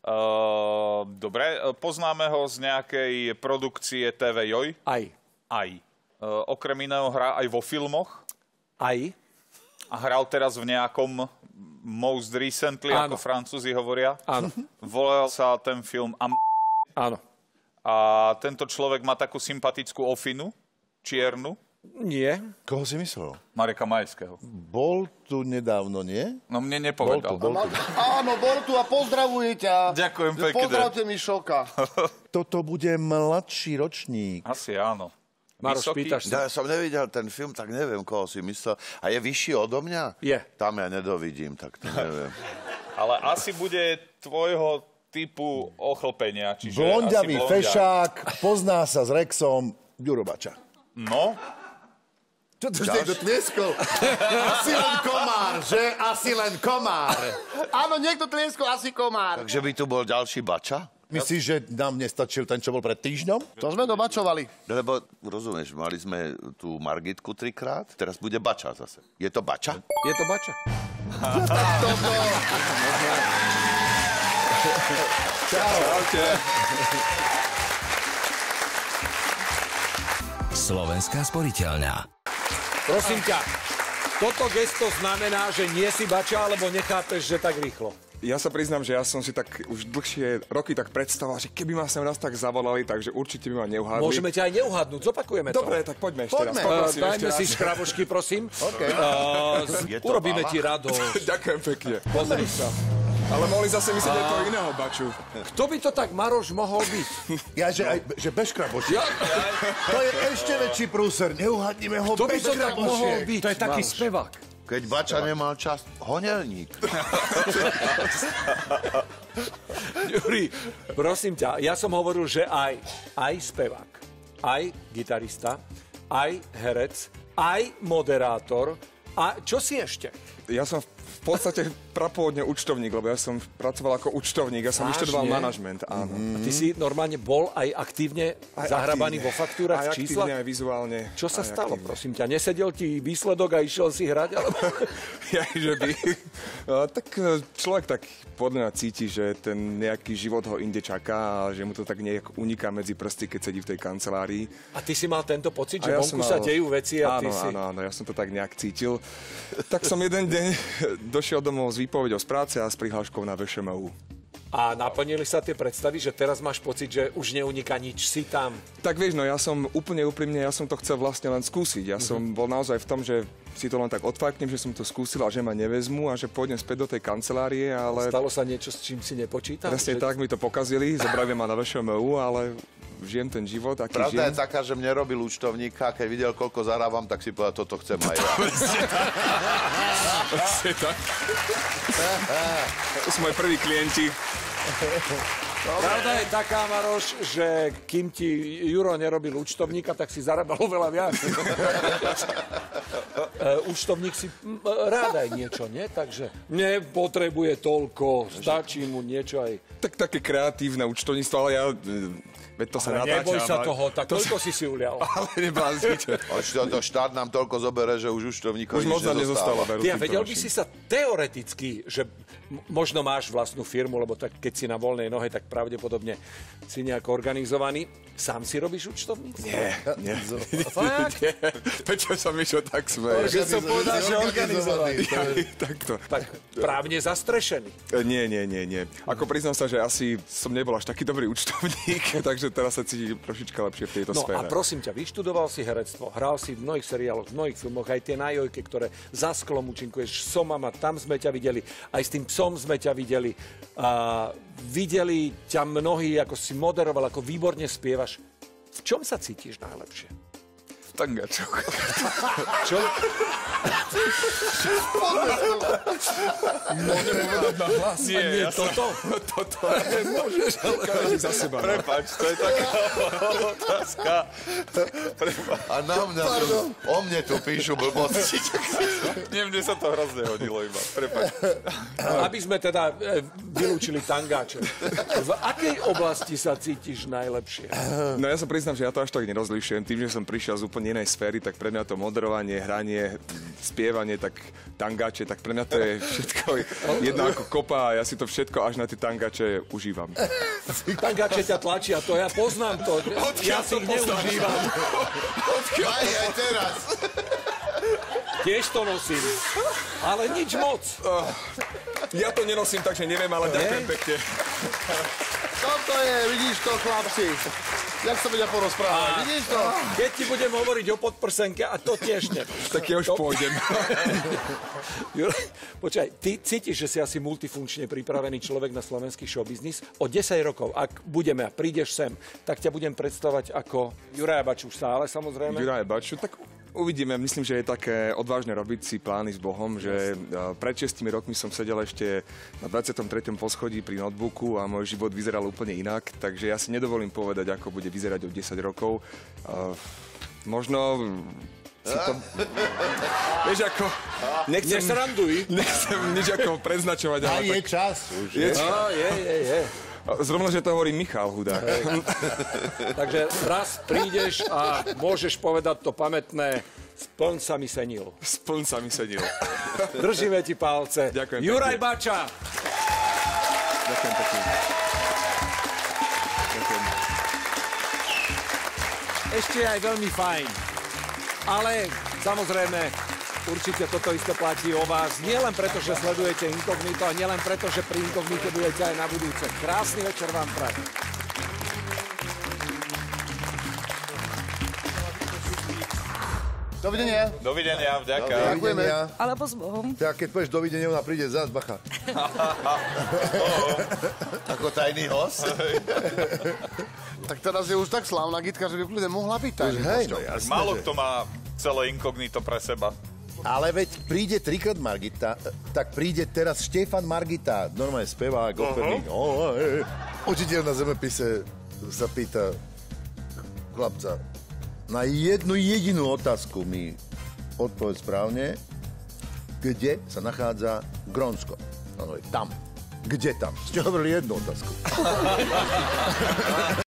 Dobre, poznáme ho z nejakej produkcie TV Joj? Aj. Okrem iného hrá aj vo filmoch? Aj. A hral teraz v nejakom most recently, ako Francúzi hovoria? Áno. Volal sa ten film Áno. A tento človek má takú sympatickú ofinu, čiernu? Nie. Koho si myslel? Mareka Majského. Bol tu nedávno, nie? No mne nepovedal. Bol tu. Áno, bol tu a pozdravuje ťa. Ďakujem pekne. Pozdravte mi Šoka. Toto bude mladší ročník. Asi áno. Maroš, pýtaš sa. Ja som nevidel ten film, tak neviem, koho si myslel. A je vyšší odo mňa? Je. Tam ja nedovidím, tak to neviem. Ale asi bude tvojho typu ochlpenia. Čiže Blondiavý asi fešák, pozná sa s Rexom, Ďuro Bača. No, Čo to niekto tlieskol? Asi len komár, že? Asi len komár. Áno, niekto tlieskol, asi komár. Takže by tu bol ďalší Bača? Myslíš, že nám nestačil ten, čo bol pred týždňom? To sme dobačovali. Lebo, rozumieš, mali sme tú Margitku 3-krát, teraz bude Bača zase. Je to Bača? Je to Bača. čaute. Slovenská sporiteľňa. Prosím ťa, toto gesto znamená, že nie si Bača, alebo nechápeš, že tak rýchlo. Ja sa priznám, že ja som si tak už dlhšie roky tak predstavoval, že keby ma sem raz tak zavolali, takže určite by ma neuhádli. Môžeme ťa aj neuhádnuť, zopakujeme to. Dobre, tak poďme ešte raz. Dajme si škrabošky, prosím. Urobíme ti radosť. Ďakujem pekne. Pozri sa. Ale mohli zase myslieť aj toho iného Baču. Kto by to tak, Maroš, mohol byť? Ja, že bez škrabošiek. To je ešte väčší prúser. Neuhadnime ho Kto by bez to tak mohol škrabošiek. byť? To je taký spevák. Keď Bača nemal čas, honelník. Juri, prosím ťa, ja som hovoril, že aj spevák, aj gitarista, aj herec, aj moderátor. A čo si ešte? Ja som v podstate prapôvodne účtovník, lebo ja som pracoval ako účtovník, ja som vyštudoval manažment, áno. A ty si normálne bol aj aktívne zahrabaný vo faktúrach, v číslach? Aj aktívne, aj vizuálne. Čo sa stalo, prosím ťa? Nesedel ti výsledok a išiel si hrať? Alebo... Ja, že by... Tak človek tak podľa mňa cíti, že ten nejaký život ho inde čaká a že mu to tak nejak uniká medzi prsty, keď sedí v tej kancelárii. A ty si mal tento pocit, že vonku sa dejú veci a ty si... Áno, ja som to tak nejak cítil. Tak som jeden deň došiel domov s výpovedou z práce a s prihláškou na VŠMU. A naplnili sa tie predstavy, že teraz máš pocit, že už neuniká nič, si tam? Tak vieš, no ja som úplne úprimne, ja som to chcel vlastne len skúsiť. Ja som bol naozaj v tom, že si to len tak odfajknem, že som to skúsil a že ma nevezmu a že pôjdem späť do tej kancelárie, ale... Stalo sa niečo, s čím si nepočítal? Presne tak, mi to pokazili, zobrali ma na VŠMU, ale žijem ten život, aký Pravda žijem. je taká, že mne robil účtovníka, keď videl, koľko zarábam, tak si povedal, toto chcem aj ja. Presne tak. To sú moji prví klienti. Pravda je taká, Maroš, že kým ti Juro nerobil účtovníka, tak si zarábal oveľa viac. Účtovník si rád aj niečo, nie? Takže nepotrebuje toľko, stačí mu niečo aj... Tak také kreatívne účtovníctvo, ale ja... Veď to sa natáča. Neboj sa toho, tak toľko si ulial. Ale nebláznite. Štát nám toľko zobere, že už účtovníkov už moc nezostalo. Ty vedel by si sa teoreticky, že možno máš vlastnú firmu, lebo tak, keď si na voľnej nohe, tak pravdepodobne si nejako organizovaný. Sám si robíš účtovníctvo? Nie. Fakt? Prečo sa mi čo tak smeje? Že som povedal, že organizovaný. Takto. Tak právne zastrešený. Nie. Ako priznám sa, že asi som nebol až taký dobrý účtovník, takže teraz sa cítim trošička lepšie v tejto sfére. No a prosím ťa, vyštudoval si herectvo, hral si v mnohých seriáloch, v mnohých filmoch, aj tie na Jojke, ktoré za sklom účinkuješ, Somama, tam sme ťa videli, aj s tým psom sme ťa videli. Videli ťa mnohí, ako si moderoval, ako výborne spievaš. V čom sa cítiš najlepšie? V tangačoch. Čo? Môžem povedať na hlas? Nie, toto? Toto. Nemôžeš, ale každý za seba. Prepáč, to je taká otázka. A na mňa, o mne tu píšu blbosti. Nie, mne sa to hrozne hodilo iba. Prepáč. Aby sme teda vylúčili tangáče. V akej oblasti sa cítiš najlepšie? No ja sa priznám, že ja to až tak nerozlišujem. Tým, že som prišiel z úplne inej sféry, tak pre mňa to moderovanie, hranie spievanie, tak tangače, tak pre mňa to je všetko jedna ako kopa a ja si to všetko až na tie tangače užívam. Tangače ťa tlačia, to ja poznám to. Ja si ich neužívam. Aj teraz. Tiež to nosím. Ale nič moc. Ja to nenosím, takže neviem, ale ďakujem pekne. Toto je, vidíš to, chlapci. Jak sa vedia porozprávať, vidíš to? Keď ti budem hovoriť o podprsenke, a to tiež ne. Tak ja už pôjdem. Počkaj, ty cítiš, že si asi multifunkčne pripravený človek na slovenský showbiznis? O 10 rokov, ak budeme a prídeš sem, tak ťa budem predstavovať ako Juraja Baču v sále, samozrejme. Juraj Baču, tak uvidíme. Myslím, že je také odvážne robiť si plány s Bohom, že pred 6 rokmi som sedel ešte na 23. poschodí pri notebooku a môj život vyzeral úplne inak, takže ja si nedovolím povedať, ako bude vyzerať o 10 rokov. Možno si to... Vieš ako... Nechcem nič ako predznačovať. A je čas. Je. Zrovna, že to hovorí Michal Hudák. Takže raz prídeš a môžeš povedať to pamätné splň sa mi senil. Splň sa mi senil. Držíme ti palce. Ďakujem Juraj pekne. Bača. Ďakujem pekne. Ďakujem. Ešte aj veľmi fajn. Ale samozrejme, určite toto isté platí o vás. Nie len preto, že sledujete Inkognito, a nie len preto, že pri Inkognite budete aj na budúce. Krásny večer vám prajem. Dovidenia. Dovidenia, vďaka. Ďakujeme. Alebo s Bohom. Tak keď povieš dovidenia, ona príde zás, bacha. Ako tajný host. Tak teraz je už tak slávna Gitka, že by kľudne mohla byť tajný Hej, hosťom. no jasné, Málo že- kto má celé Inkognito pre seba. Ale veď príde trikrát Margita, tak príde teraz Štefan Margita, normálne spevák, operný. Učiteľ na zemepise sa pýta chlapca, na jednu jedinú otázku mi odpoveď správne, kde sa nachádza Grónsko. On hovorí, tam. Kde tam? Ste hovorili jednu otázku.